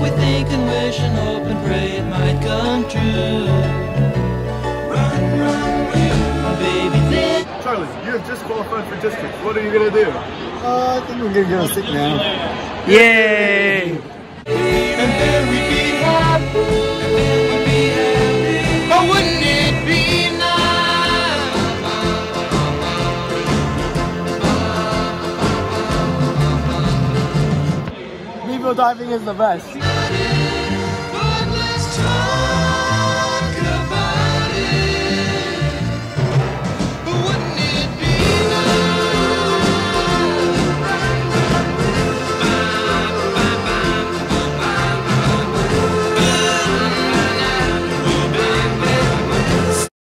we think and wish and hope and pray it might come true. Run, run, baby, then. Charlie, you have just qualified for districts. What are you gonna do? I think we're gonna go sick now. Yay! And then we'd be happy. And then we'd be happy. But wouldn't it be nice? Rainbow diving is the best.